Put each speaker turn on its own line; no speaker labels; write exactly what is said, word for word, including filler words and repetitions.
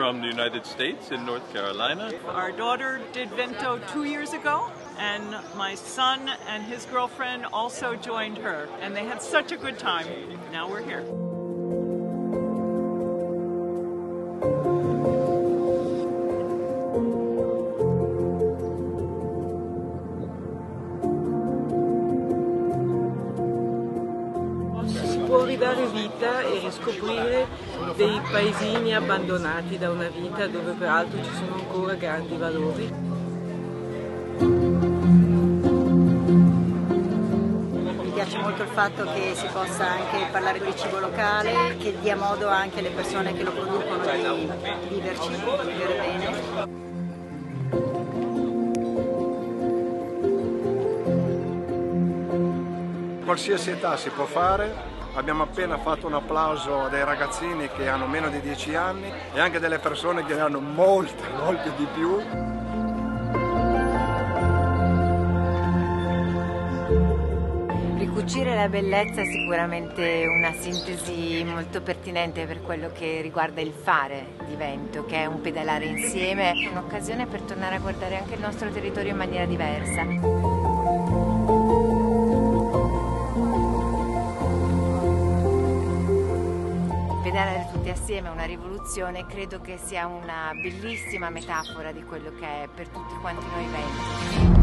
from the United States in North Carolina.
Our daughter did Vento two years ago, and my son and his girlfriend also joined her, and they had such a good time. Now we're here.
Si può ridare vita e riscoprire dei paesini abbandonati da una vita dove peraltro ci sono ancora grandi valori.
Mi piace molto il fatto che si possa anche parlare di cibo locale, che dia modo anche alle persone che lo producono di viverci, di vivere bene.
Qualsiasi età si può fare, abbiamo appena fatto un applauso dei ragazzini che hanno meno di dieci anni e anche delle persone che ne hanno molte, molte di più.
Ricucire la bellezza è sicuramente una sintesi molto pertinente per quello che riguarda il fare di Vento, che è un pedalare insieme, un'occasione per tornare a guardare anche il nostro territorio in maniera diversa. Pedalare tutti assieme è una rivoluzione, credo che sia una bellissima metafora di quello che è per tutti quanti noi Vento.